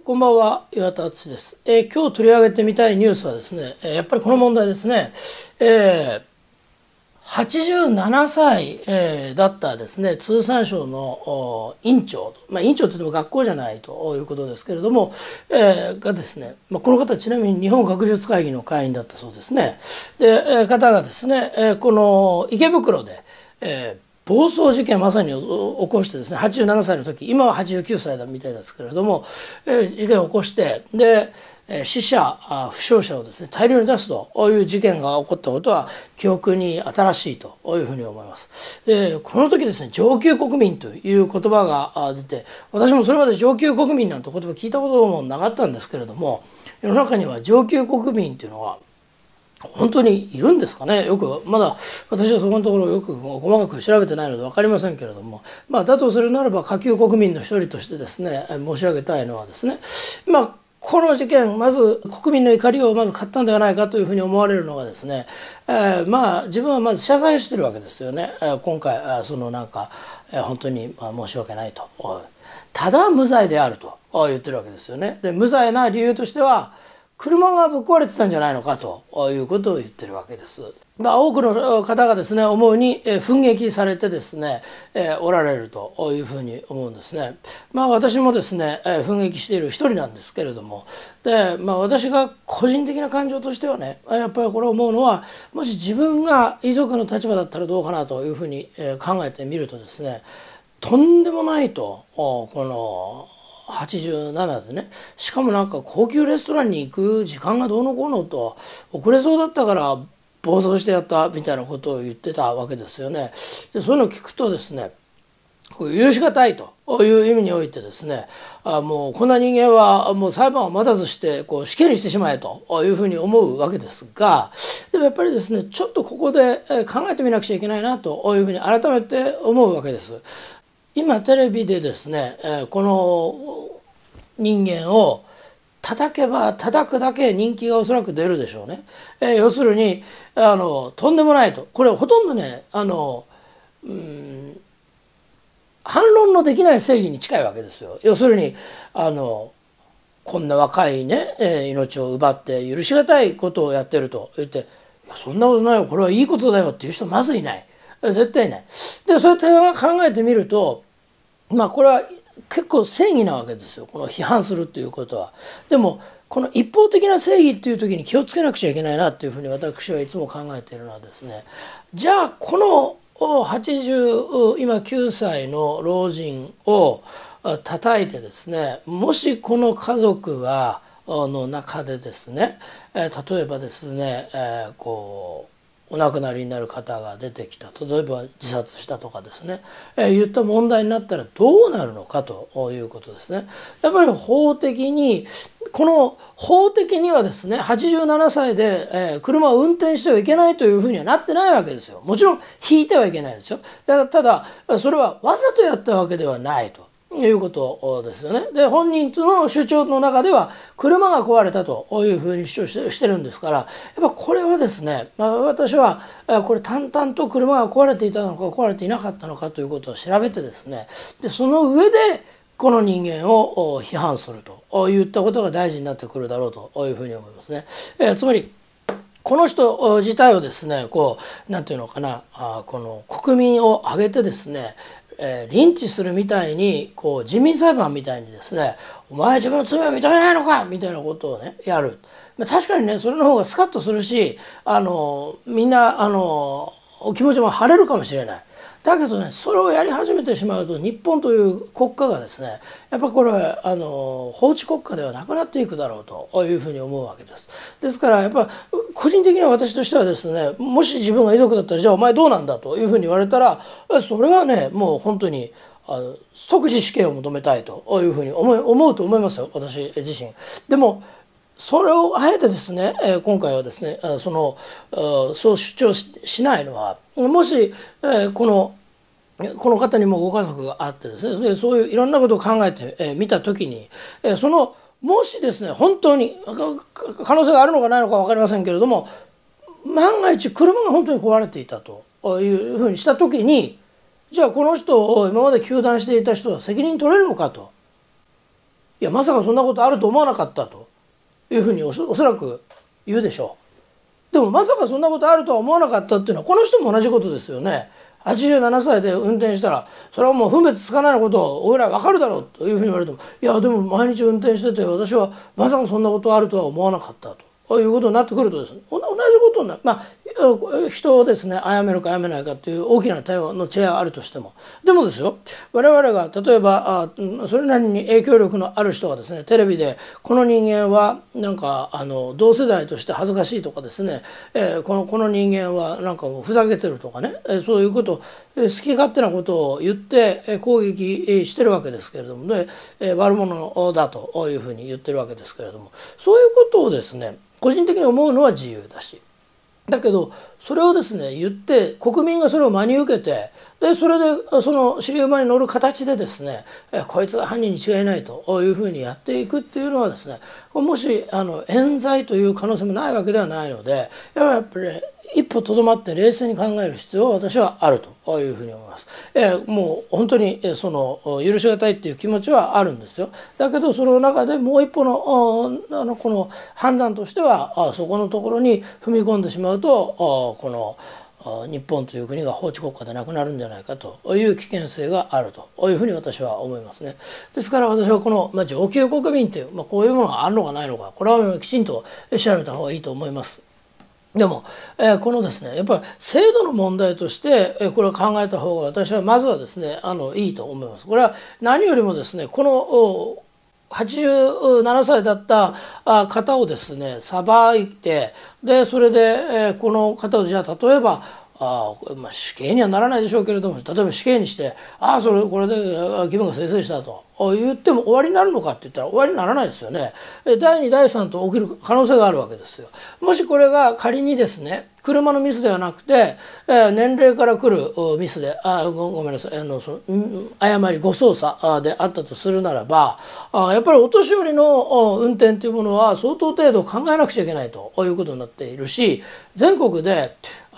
こんばんは、岩田敦です。今日取り上げてみたいニュースはですね、やっぱりこの問題ですね。87歳、だったですね、通産省の院長、院長といっても学校じゃないということですけれども、がですね、この方ちなみに日本学術会議の会員だったそうですね。で、方がですね、この池袋で、暴走事件まさに起こしてですね、87歳の時、今は89歳だみたいですけれども、事件を起こして、で死者負傷者をですね大量に出すという事件が起こったことは記憶に新しいというふうに思います。この時ですね、上級国民という言葉が出て、私もそれまで上級国民なんて言葉聞いたこともなかったんですけれども、世の中には上級国民というのは本当にいるんですかね。よくまだ私はそこのところよく細かく調べてないので分かりませんけれども、だとするならば下級国民の一人としてですね申し上げたいのはですね、この事件まず国民の怒りをまず買ったんではないかというふうに思われるのがですね、自分はまず謝罪してるわけですよね。今回本当に申し訳ないと、ただ無罪であると言ってるわけですよね。で無罪な理由としては車がぶっ壊れてたんじゃないのかということを言ってるわけです。多くの方がですね思うに憤激されてですねおられるというふうに思うんですね。私もですね憤激している一人なんですけれども、で私が個人的な感情としてはね、やっぱりこれ思うのは、もし自分が遺族の立場だったらどうかなというふうに考えてみるとですね、とんでもないと、この87でね、しかも高級レストランに行く時間がどうのこうのと、遅れそうだったから暴走してやったみたいなことを言ってたわけですよね。でそういうのを聞くとですね、許しがたいという意味においてですね、もうこんな人間はもう裁判を待たずして死刑にしてしまえというふうに思うわけですが、でもやっぱりですね、ちょっとここで考えてみなくちゃいけないなというふうに改めて思うわけです。今テレビでですね、この人間を叩けば叩くだけ人気がおそらく出るでしょうね。要するにとんでもないと、これほとんどね反論のできない正義に近いわけですよ。要するにこんな若いね、命を奪って許しがたいことをやってると言って、いやそんなことないよ、これはいいことだよっていう人まずいない。絶対ない。でそうやって考えてみると、これは結構正義なわけですよ、この批判するっていうことは。でもこの一方的な正義っていう時に気をつけなくちゃいけないなっていうふうに私はいつも考えているのはですね、じゃあこの今9歳の老人を叩いてですね、もしこの家族がの中でですね、例えばですね、お亡くなりになる方が出てきた、例えば自殺したとかですね、いった問題になったらどうなるのかということですね。やっぱり法的にはですね、87歳で、車を運転してはいけないというふうにはなってないわけですよ。もちろん引いてはいけないですよ。ただそれはわざとやったわけではないということですよね。で本人の主張の中では車が壊れたというふうに主張してるんですから、やっぱこれはですね、私はこれ淡々と車が壊れていたのか壊れていなかったのかということを調べてですね、でその上でこの人間を批判するといったことが大事になってくるだろうというふうに思いますね。つまりこの人自体をですね、なんていうのかな、この国民を挙げてですね、リンチするみたいに人民裁判みたいにですね、お前自分の罪を認めないのかみたいなことをねやる。確かにね、それの方がスカッとするし、みんなお気持ちも晴れるかもしれない。だけどね、それをやり始めてしまうと日本という国家がですね、やっぱこれ法治国家ではなくなっていくだろうというふうに思うわけです。ですからやっぱ個人的には私としてはですね、もし自分が遺族だったらじゃあお前どうなんだというふうに言われたら、それはねもう本当に即時死刑を求めたいというふうに思うと思いますよ、私自身。でもそれをあえてですね、今回はですねそう主張しないのは、もしこの方にもご家族があってですね、そういういろんなことを考えてみた時に、もしですね本当に可能性があるのかないのか分かりませんけれども、万が一車が本当に壊れていたというふうにした時に、じゃあこの人を今まで糾弾していた人は責任取れるのかといやまさかそんなことあると思わなかったというふうにおそらく言うでしょう。でもまさかそんなことあるとは思わなかったっていうのはこの人も同じことですよね。87歳で運転したらそれはもう分別つかないことを俺ら分かるだろうというふうに言われても、いやでも毎日運転してて私はまさかそんなことあるとは思わなかったということになってくるとですね、同じことになる、人をですね殺めるか殺めないかという大きな対応の違いはあるとしても、でもですよ、我々が例えばそれなりに影響力のある人がですねテレビでこの人間はなんか同世代として恥ずかしいとかですね、この人間はなんかもうふざけてるとかね、そういうこと好き勝手なことを言って攻撃してるわけですけれどもね、悪者だというふうに言ってるわけですけれども、そういうことをですね個人的に思うのは自由だし、だけどそれをですね言って国民がそれを真に受けて、でそれでその尻馬に乗る形でですねこいつが犯人に違いないというふうにやっていくっていうのはですね、もし冤罪という可能性もないわけではないので、やっぱり一歩とどまって冷静に考える必要は私はあるというふうに思います。もう本当にその許し難いっていう気持ちはあるんですよ。だけどその中でもう一歩のこの判断としてはそこのところに踏み込んでしまうとこの日本という国が法治国家でなくなるんじゃないかという危険性があるというふうに私は思いますね。ですから私はこの上級国民という、こういうものがあるのかないのか、これはきちんと調べた方がいいと思います。でも、このですねやっぱり制度の問題として、これを考えた方が私はまずはですねいいと思います。これは何よりもですねこの87歳だった方をですね裁いて、でそれでこの方をじゃあ例えば死刑にはならないでしょうけれども、例えば死刑にしてこれで気分が清々したと言っても終わりになるのかって言ったら終わりにならないですよね。第2第3と起きる可能性があるわけですよ。もしこれが仮にですね車のミスではなくて年齢から来るミスでごめんなさい誤り誤操作であったとするならば、やっぱりお年寄りの運転というものは相当程度考えなくちゃいけないということになっているし、全国で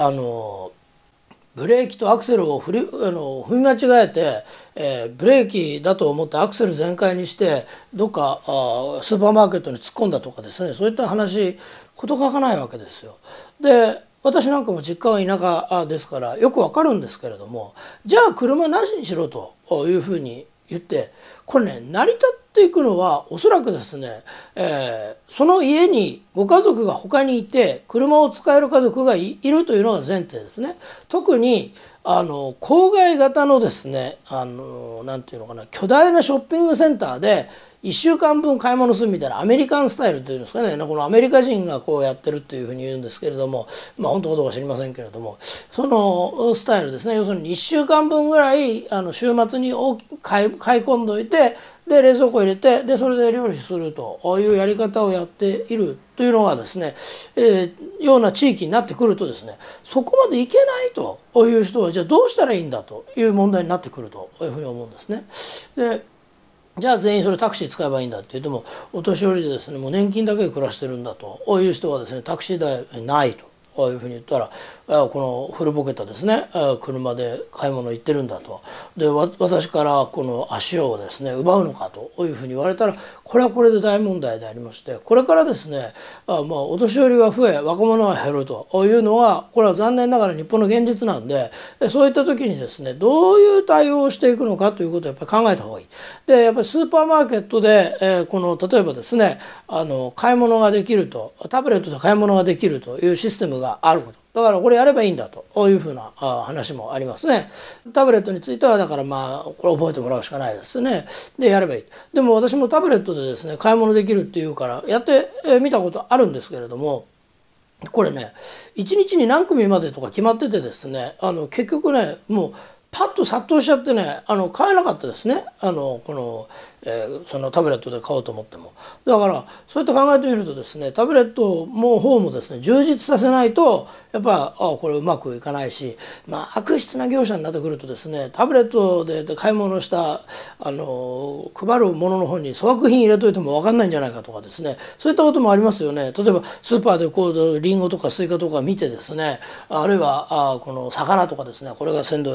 ブレーキとアクセルを踏み間違えて、ブレーキだと思ってアクセル全開にしてどっかスーパーマーケットに突っ込んだとかですね、そういった話事欠かないわけですよ。で私なんかも実家が田舎ですからよくわかるんですけれども、じゃあ車なしにしろというふうに言ってこれね成り立っていくのはおそらくですね、その家にご家族が他にいて車を使える家族がいるというのが前提ですね。特に郊外型のですねなんていうのかな、巨大なショッピングセンターで1週間分買い物するみたいなアメリカンスタイルというんですかね、このアメリカ人がこうやってるっていうふうに言うんですけれども、本当かどうか知りませんけれども、そのスタイルですね。要するに1週間分ぐらい週末に買い込んどいて、で冷蔵庫入れて、でそれで料理するというやり方をやっているというのがですね、ような地域になってくるとですね、そこまでいけないという人はじゃあどうしたらいいんだという問題になってくるというふうに思うんですね。でじゃあ全員それタクシー使えばいいんだって言っても、お年寄りでですねもう年金だけで暮らしてるんだという人はですねタクシー代ないというふうに言ったら、この古ぼけたですね車で買い物行ってるんだと、で私からこの足をですね奪うのかというふうに言われたら、これはこれで大問題でありまして、これからですねお年寄りは増え若者は減るというのはこれは残念ながら日本の現実なんで、そういった時にですねどういう対応をしていくのかということをやっぱり考えた方がいい。でやっぱりスーパーマーケットで、例えばですね買い物ができると、タブレットで買い物ができるというシステムがあることだから、これやればいいんだというふうな話もありますね。タブレットについてはだからこれ覚えてもらうしかないですね。でやればいい。でも私もタブレットでですね買い物できるっていうからやってみたことあるんですけれども、これね1日に何組までとか決まっててですね結局ねもうパッと殺到しちゃってね買えなかったですねそのタブレットで買おうと思っても。だからそうやって考えてみるとですねタブレットも方もですね充実させないとやっぱこれうまくいかないし、悪質な業者になってくるとですねタブレットで買い物した配るものの方に粗悪品入れといても分かんないんじゃないかとかですね、そういったこともありますよね。例えばスーパーでリンゴとかスイカとか見てですね、あるいはこの魚とかですね、これが鮮度良さそうだ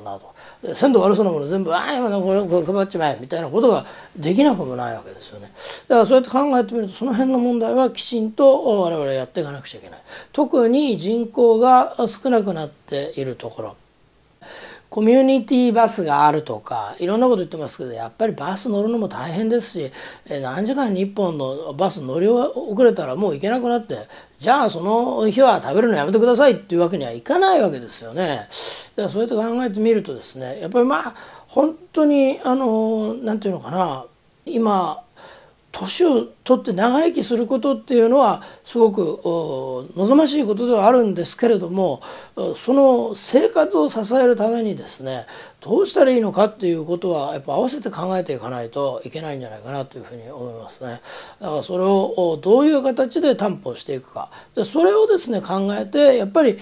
なと、鮮度悪そうなもの全部今のこれ配っちまえみたいなことができなくもないわけですよね。だからそうやって考えてみると、その辺の問題はきちんと我々はやっていかなくちゃいけない。特に人口が少なくなっているところ、コミュニティバスがあるとかいろんなこと言ってますけど、やっぱりバス乗るのも大変ですし、何時間に1本のバス乗り遅れたらもう行けなくなって、じゃあその日は食べるのやめてくださいっていうわけにはいかないわけですよね。だからそうやって考えてみるとですね、やっぱり本当になんていうのかな、今年を取って長生きすることっていうのはすごく望ましいことではあるんですけれども、その生活を支えるためにですね、どうしたらいいのかっていうことはやっぱ合わせて考えていかないといけないんじゃないかなというふうに思いますね。だからそれをどういう形で担保していくか、でそれをですね考えて、やっぱり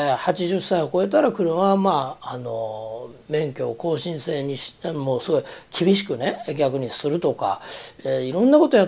80歳を超えたら車は免許を更新制にしてもすごい厳しくね逆にするとか、いろんなことやって、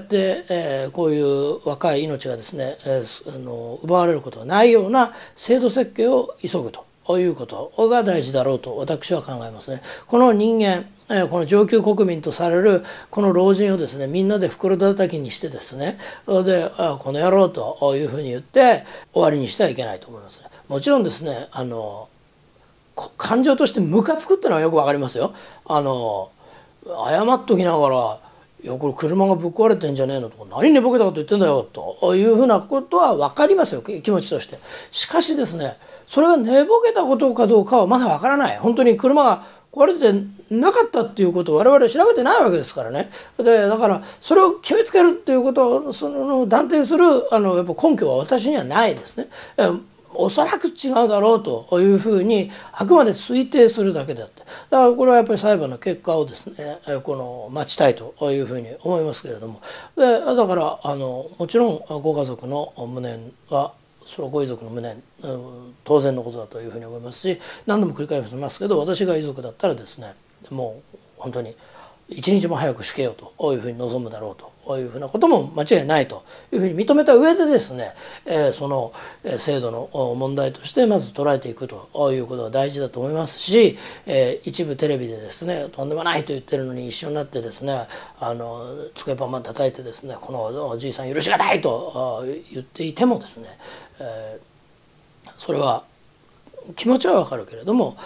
こういう若い命がですね、奪われることがないような制度設計を急ぐということが大事だろうと私は考えますね。この人間、この上級国民とされるこの老人をですね、みんなで袋叩きにしてですね、でこの野郎というふうに言って終わりにしてはいけないと思いますね。もちろんですね、感情としてムカつくっていうのはよくわかりますよ。謝っときながら「いやこれ車がぶっ壊れてんじゃねえの」とか「何寝ぼけたこと言ってんだよ」というふうなことは分かりますよ、気持ちとして。しかしですね、それが寝ぼけたことかどうかはまだ分からない。本当に車が壊れてなかったっていうことを我々調べてないわけですからね。だからそれを決めつけるっていうことを断定するやっぱ根拠は私にはないですね。おそらく違うだろうというふうにあくまで推定するだけであって、だからこれはやっぱり裁判の結果をですね待ちたいというふうに思いますけれども、だからもちろんご家族の無念はそれはご遺族の無念当然のことだというふうに思いますし、何度も繰り返しますけど、私が遺族だったらですね、もう本当に一日も早く死刑よというふうに望むだろうというふうなことも間違いないというふうに認めた上でですね、その制度の問題としてまず捉えていくということが大事だと思いますし、一部テレビでですねとんでもないと言ってるのに一緒になってですね机パンパン叩いてですねこのおじいさん許しがたいと言っていてもですね、それは気持ちはわかるけれども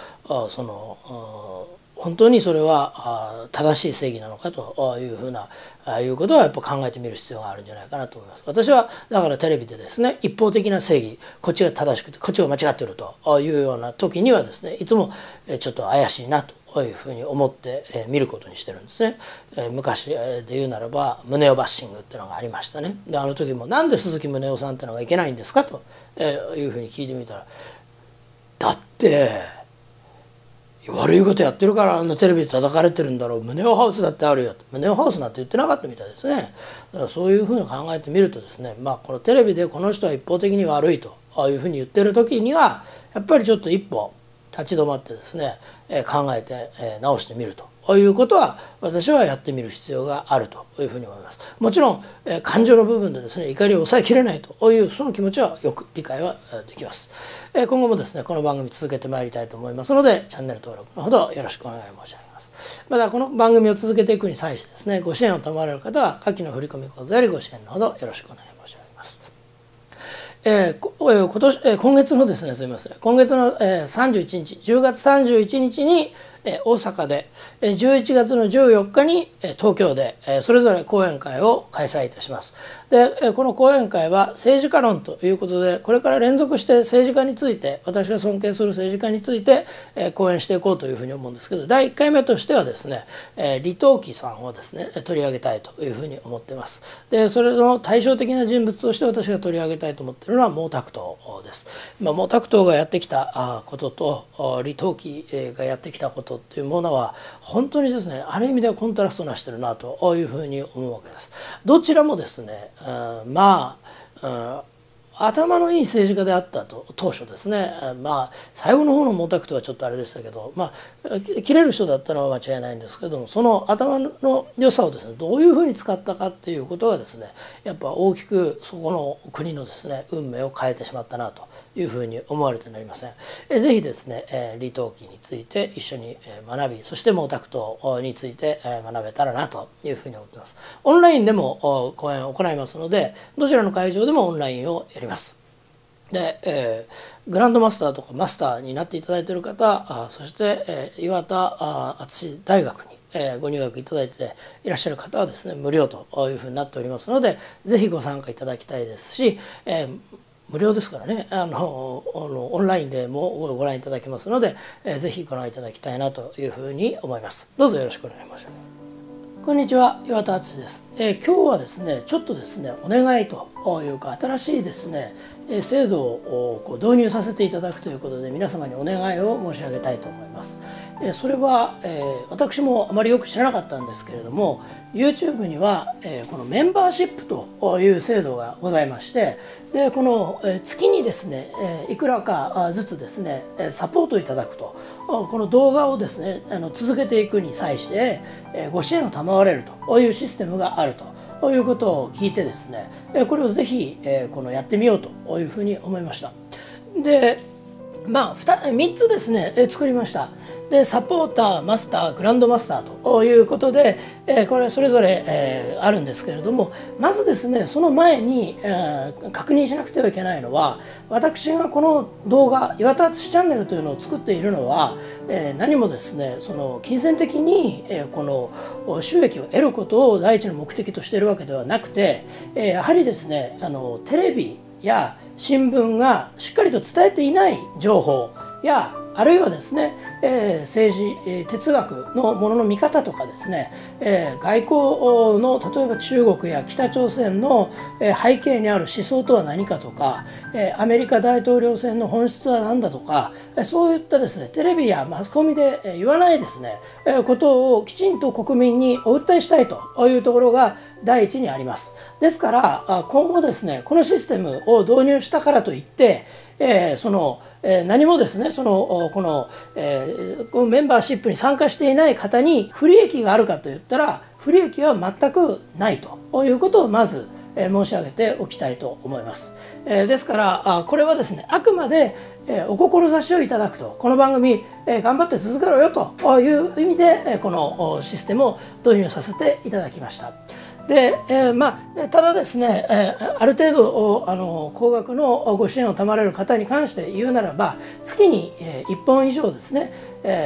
本当にそれは正しい正義なのかというふうないうことはやっぱ考えてみる必要があるんじゃないかなと思います。私はだからテレビでですね一方的な正義、こっちが正しくてこっちが間違ってるというような時にはですねいつもちょっと怪しいなというふうに思って見ることにしてるんですね。昔で言うならば宗男バッシングっていうのがありましたね。で時もなんで鈴木宗男さんっていうのがいけないんですかというふうに聞いてみたら、だって悪いことやってるからあんなテレビで叩かれてるんだろう、宗男ハウスだってあるよと、宗男ハウスなんて言ってなかったみたいですね。だからそういうふうに考えてみるとですね、このテレビでこの人は一方的に悪いというふうに言ってる時にはやっぱりちょっと一歩立ち止まってですね考えて直してみるということは私はやってみる必要があるというふうに思います。もちろん感情の部分でですね怒りを抑えきれないというその気持ちはよく理解はできます。今後もですねこの番組続けてまいりたいと思いますのでチャンネル登録のほどよろしくお願い申し上げます。またこの番組を続けていくに際してですねご支援を賜られる方は下記の振込口座よりご支援のほどよろしくお願い申し上げます。今月のですねすみません今月の31日10月31日に大阪で11月の14日に東京でそれぞれ講演会を開催いたします。でこの講演会は政治家論ということでこれから連続して政治家について私が尊敬する政治家について講演していこうというふうに思うんですけど、第1回目としてはですね李登輝さんをですね取り上げたいというふうに思っています。でそれの対照的な人物として私が取り上げたいと思っているのは毛沢東です。毛沢東がやってきたことと李登輝がやってきたことっていうものは本当にですねある意味ではコントラストなしてるなというふうに思うわけです。どちらもですねあ頭のいい政治家であったと当初ですね、最後の方の毛沢東はちょっとあれでしたけど、切れる人だったのは間違いないんですけども、その頭の良さをですねどういうふうに使ったかっていうことがですねやっぱ大きくそこの国のですね運命を変えてしまったなというふうに思われてなりません。ぜひですね李登輝について一緒に学び、そして毛沢東について学べたらなというふうに思っています。オンラインでも講演を行いますので、どちらの会場でもオンラインをやります。で、グランドマスターとかマスターになっていただいている方、そして、岩田敦大学にご入学いただいていらっしゃる方はですね無料というふうになっておりますので、ぜひご参加いただきたいですし、無料ですからね、オンラインでもご覧いただけますので、ぜひご覧いただきたいなというふうに思います。どうぞよろしくお願いします。こんにちは、岩田敦です。今日はですねちょっとですねお願いというか新しいですね制度を導入させていただくということで皆様にお願いを申し上げたいと思います。それは私もあまりよく知らなかったんですけれども、 YouTube にはこのメンバーシップという制度がございまして、でこの月にですねいくらかずつですねサポートいただくと、この動画をですね続けていくに際してご支援を賜れるというシステムがあるということを聞いてですね、これをぜひやってみようというふうに思いました。で3つですね作りました。でサポーター、マスター、グランドマスターということでこれそれぞれあるんですけれども、まずですねその前に確認しなくてはいけないのは、私がこの動画岩田敦チャンネルというのを作っているのは何もですねその金銭的にこの収益を得ることを第一の目的としているわけではなくて、やはりですねテレビや新聞がしっかりと伝えていない情報や、あるいはですね、政治哲学のものの見方とかですね、外交の例えば中国や北朝鮮の背景にある思想とは何かとか、アメリカ大統領選の本質は何だとか、そういったですねテレビやマスコミで言わないですねことをきちんと国民にお訴えしたいというところが第一にあります。ですから今後ですねこのシステムを導入したからといって何もですねこのメンバーシップに参加していない方に不利益があるかといったら、不利益は全くないということをまず申し上げておきたいと思います。ですからこれはですねあくまでお志をいただくと、この番組頑張って続けろよという意味でこのシステムを導入させていただきました。でただですねある程度高額のご支援を賜れる方に関して言うならば、月に1本以上ですね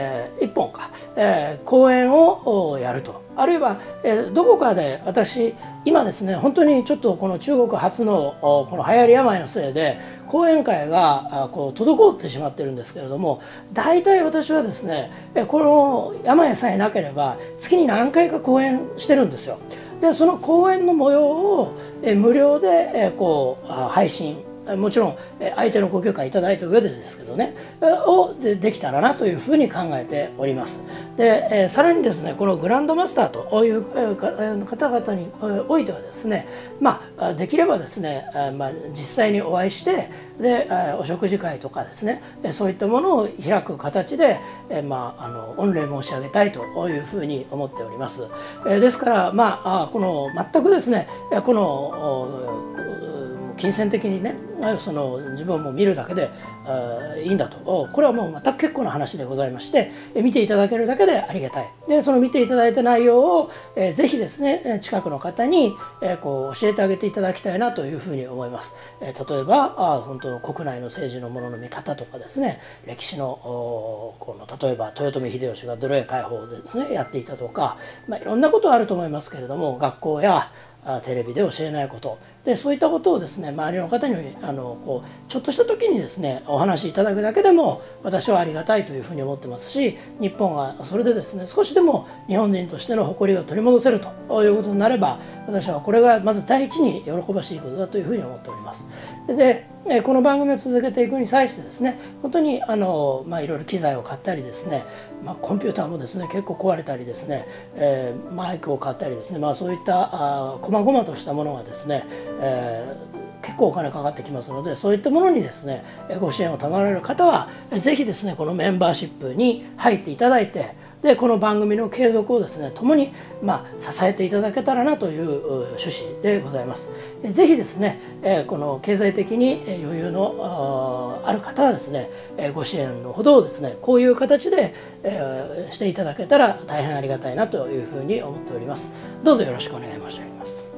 1本か講演をやると、あるいはどこかで私今ですね本当にちょっとこの中国発のこの流行り病のせいで講演会が滞ってしまってるんですけれども、大体私はですねこの病さえなければ月に何回か講演してるんですよ。でその講演の模様を無料で配信、もちろん相手のご許可いただいた上でですけどねできたらなというふうに考えております。でさらにですねこのグランドマスターという方々においてはですねできればですね実際にお会いしてでお食事会とかですねそういったものを開く形で御礼申し上げたいというふうに思っております。ですからこの全くですねこの金銭的にね自分をもう見るだけでいいんだと、これはもう全く結構な話でございまして、見ていただけるだけでありがたい。でその見ていただいた内容をぜひですね近くの方に教えてあげていただきたいなというふうに思います。例えば本当の国内の政治のものの見方とかですね、歴史の例えば豊臣秀吉が奴隷解放でですねやっていたとか、いろんなことあると思いますけれども、学校やテレビで教えないことで、そういったことをですね周りの方にちょっとした時にですねお話しいただくだけでも私はありがたいというふうに思ってますし、日本がそれでですね少しでも日本人としての誇りを取り戻せるということになれば、私はこれがまず第一に喜ばしいことだというふうに思っております。でこの番組を続けていくに際してですね本当にいろいろ機材を買ったりですね、コンピューターもですね結構壊れたりですね、マイクを買ったりですねそういった細々としたものがですね、 結構お金かかってきますので、そういったものにですねご支援を賜られる方は是非ですねこのメンバーシップに入っていただいて、でこの番組の継続をですね共に支えていただけたらなという趣旨でございます。是非ですねこの経済的に余裕のある方はですねご支援のほどをですねこういう形でしていただけたら大変ありがたいなというふうに思っております。どうぞよろしくお願い申し上げます。